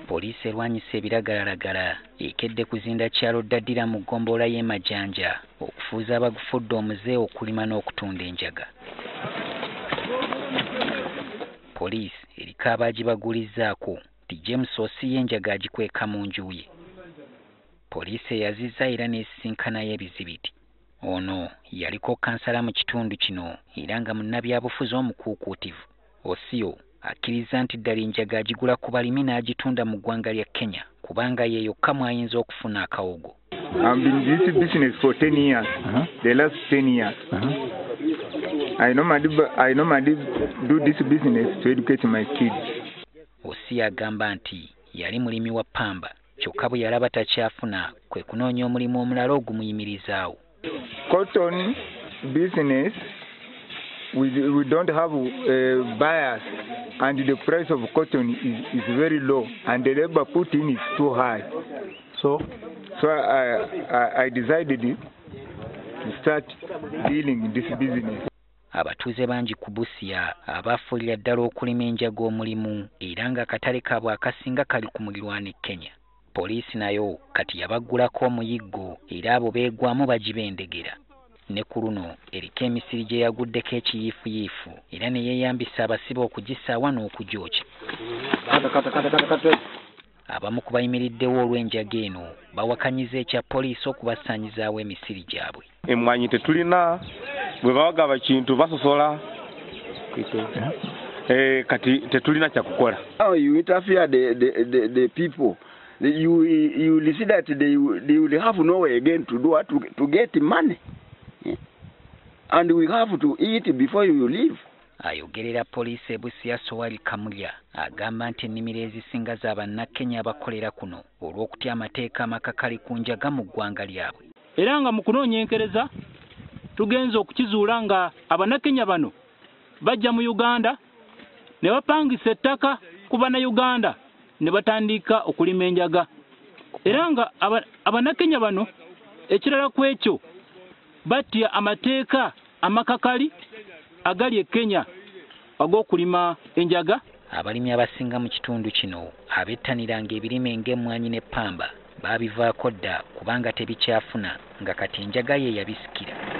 Poliisi erwanyisa ebiragalalagala ekedde kuzinda kyalo Ddadira mu ggombolola y'e Majanja okufuuza abagufudde omuze okulima n'okutunda enjaga. Poliisi eriko abaagibagulizzaako ti James Ossi enjaga agikweka mu nju ye. Poliisi eyazizza era n'esisinkanayo ebizibiti. Ono yaliko kansala mu kitundu kino era nga munnabyabufuzi omukuukuutivu. Osio akkiriza nti ddala enjaga agigula ku balimi n'agitunda mu ggwanga lya Kenya kubanga ye yokka mw'ayinza okufuna akawogo. I've been in this business for 10 years, the last 10 years. I normally do this business to educate my kids. Osio agamba nti yali mulimi wa ppamba kyokka bwe yalaba takyafuna kwe kunoonya omulimu omulala ogumuyimirizaawo. Cotton business, we don't have buyers, and the price of cotton is very low, and the labor put in is too high. So I decided to start dealing in this business. Abatuuze bangi ku Busia abaafuulira ddala okulima enjaga omulimu era nga akatale kaabwe akasinga kali ku muliraano e Kenya. Poliisi nayo kati yabaggulako omuyiggo era abo beegwamu bagibendegera. Ne ku luno eriko emisiri gye yaguddeko ekiyiifuyiifu era ne yeeyambisa abasibe okugisaawa n'okugyokya. Abamu ku bayimiriddewo olw'enjaga eno bawakanyiza ekya poliisi okubasaanyizaawo emisiri gyabwe. Emmwanyi tetulina, bwe babagaba kintu basosola. Kati tetulina kya kukola. How you interfere the people, you will see that they will have no way again to do what, to get money. And we have to eat before you leave. Ayogerera poliisi e Busia Sowari Kamulya agamba nti ennimiro ezisinga za bannakenya abakolera kuno olw'okutya amateeka amakakali ku njaga mu ggwanga lyabwe. Era nga mu kunoonyenkereza tugenza okukizuula nga abannakenya bano bajja mu Uganda ne bapangisa ettaka ku bannayuganda ne batandika okulima enjaga. Era nga abannakenya bano ekirala ku ekyo batya amateeka amakakali agali e Kenya ag'okulima enjaga. Abalimi abasinga mu kitundu kino abettaniranga ebirime ng'emmwanyi n'eppamba baabivaako dda kubanga tebikyafuna nga kati enjaga ye yabisikira.